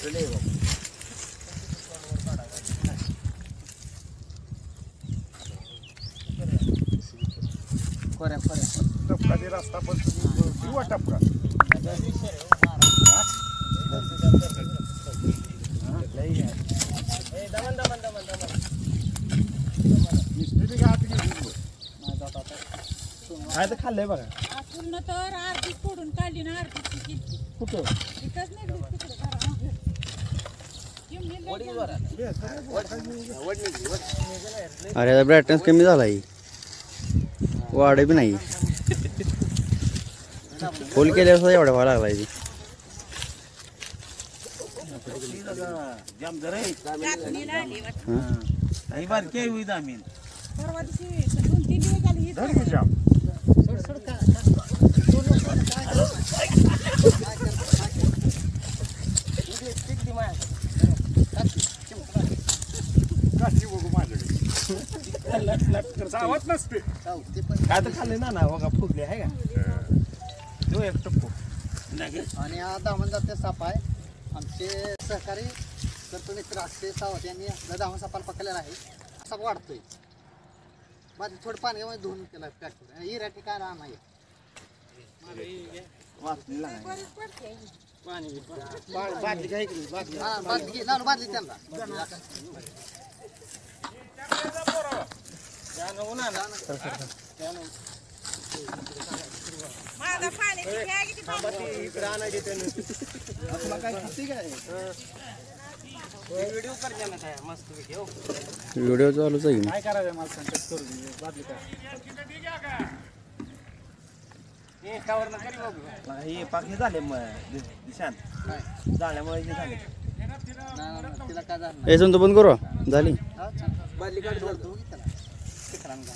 टपका दे रस्ता पण किंवा टपका आता खाल्लंय बघा पूर्ण तर आरती फोडून काढली ना आरती कुठं तिथंच नाही तिकडे अरे ब्राईटनेस कमी झाला वाढ बी नाही फुल केल्यावर एवढा व्हायला लागला परवा दिवशी 2-3 दिवस झाले धर की जाम काठी बघू माझ्याकडे चावत नसते काय तर खाल्ले ना बघा फुगले आहे का तो एक टप्पू आणि हा दामण जाते साप आहे आमचे सहकारी करतो मित्र अक्षय सावत यांनी दामण सापाला पकडलेला आहे साप वाढतोय माझं थोडं पाण्यामध्ये धुवून केला पॅक ही राठी काय राहणार नाही बादली काय बादली हा बादली नानू बादली त्यांना माझा पाण्याची बॅग किती इकडे आणायचे त्यानं काय खाते काय व्हिडिओ कर जाना काय मस्त व्हिडिओ व्हिडिओ चालूच आहे काय करायचं मला संकट करू दे बादली काय हे कावर करी बघू हे पाकी झाले मग दिशान झाल्यामुळे हे झाले तिला काय झालं ए संतो बंद करू झाली बादली काढ धरतो की त्याला चित्रांना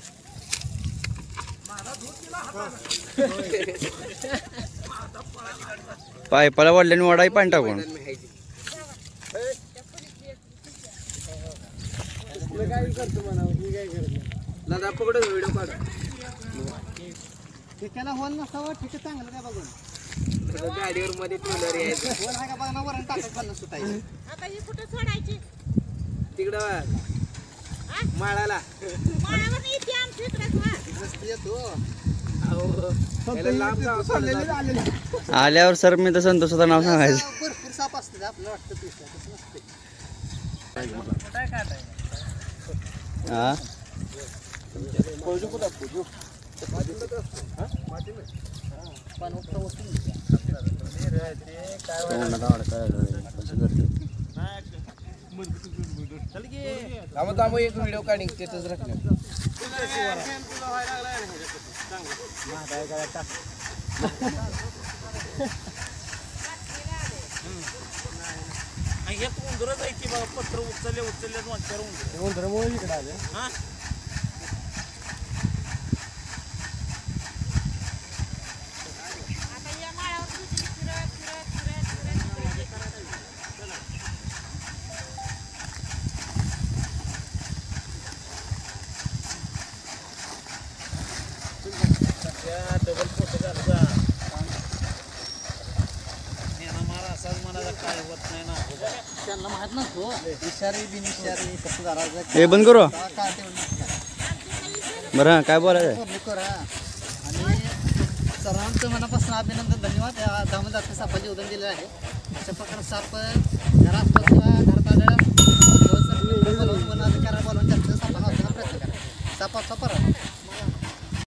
पायपाला वाढल्याने वाडाही पाणी टाकून काय करतो म्हणा मी काय करतो दादा पकड व्हिडिओ काढ ठिकाणा होल नसावं ठीक चांगलं काय बघून गाडीवर मध्ये ट्रेलर यायचं होल आहे का बघा ना वरण टाकायचं खाल्लं सुटायचं आता ही कुठं सोडायची तिकडं माळाला माळावर येते आमच्या इकडे मस्त येतो लांब आल्यावर सर मी तर संतोषचं नाव सांगायचं भरपूर साप असते आपलं वाटतं तसं नसते हा पण उत्तर वस्तू थांबा एक व्हिडिओ काढीन स्टेटस राखलं पत्र उचलले इकडे आले आता या माळावर फिरत डबल फोटो झाला मारा असाच म्हणाला काय होत नाही ना त्यांना माहित नसतो इशारी बिनइशारी कसं करायचं हे बंद करू काय तेवढं बरं काय बोलायचं करा आणि सर्वांचं मनापासून अभिनंदन धन्यवाद या दामोदर सापाचे उदाहरण दिलेलं आहे अशा प्रकारे साप घरात बसला घरात आलं बोलवून वन अधिकाऱ्याला बोलवून जास्त सापाला प्रयत्न करा सापाचा परा